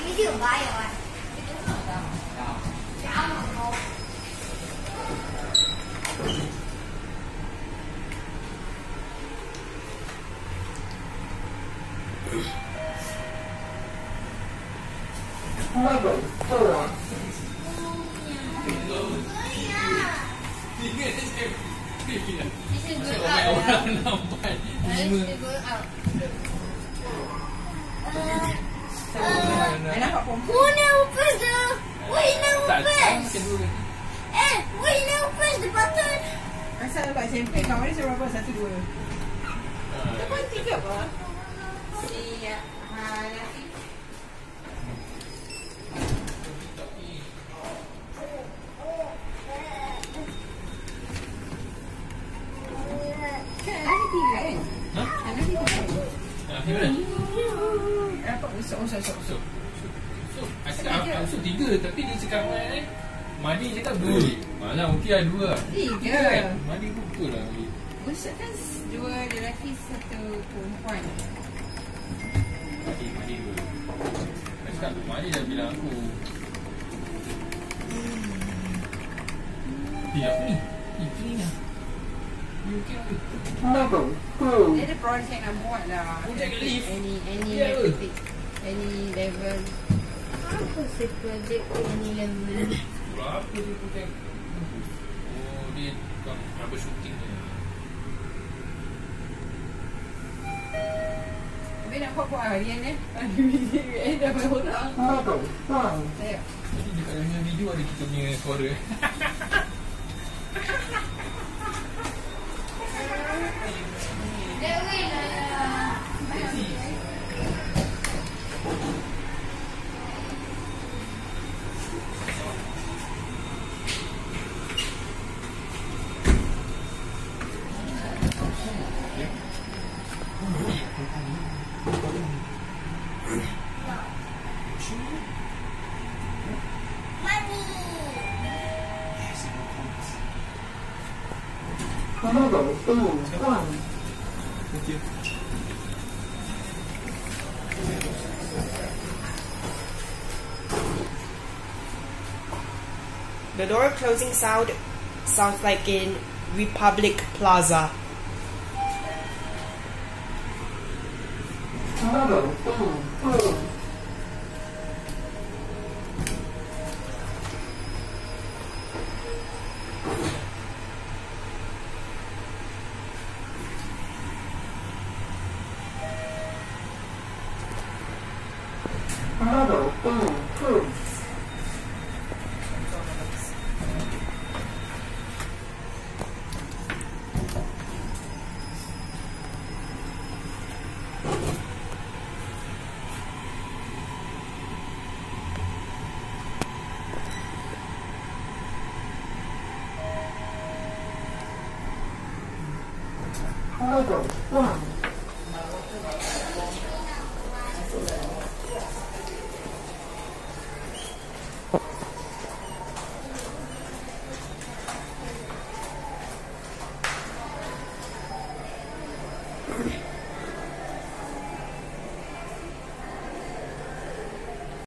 video bayar kan. Jangan kau. Level 4. Orang nampak lima. Who never press the? Why you never press? Why you never press the button? Asal dapat champagne kau ni saya berapa? 1, 2. Lepas 3 apa? Si Hanafi. Usuk 3 tapi dia cakap Madi cakap 2. Malah okey lah 2. 3. Madi betul lah. Usuk kan 2 lelaki 1 perempuan. Madi 2. Saya cakap Madi dah bilang aku. Apa ni? Ini lah. You okay ke? Level 2. Dia ada projek nak buat lah. Projek lift. Any level. Apa sih projek ini level? Berapa dia projek? Oh, dia tukang rubber shooting ni. Habis nak buat harian dah berapa orang? Level 5. Tengok. Jadi dekat dalam video ada kita punya suara. Level 1. Thank you. The door closing sound sounds like in Republic Plaza. Level 2. Level 2. Level 1. Okay.